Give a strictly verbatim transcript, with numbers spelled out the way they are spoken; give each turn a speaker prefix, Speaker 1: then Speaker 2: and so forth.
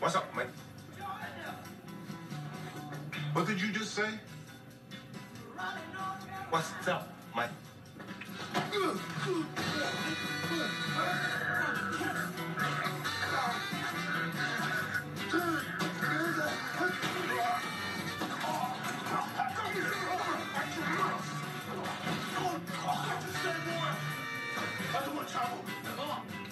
Speaker 1: What's up, Mike?
Speaker 2: What did you just say?
Speaker 1: What's up, Mike?
Speaker 2: I don't want trouble.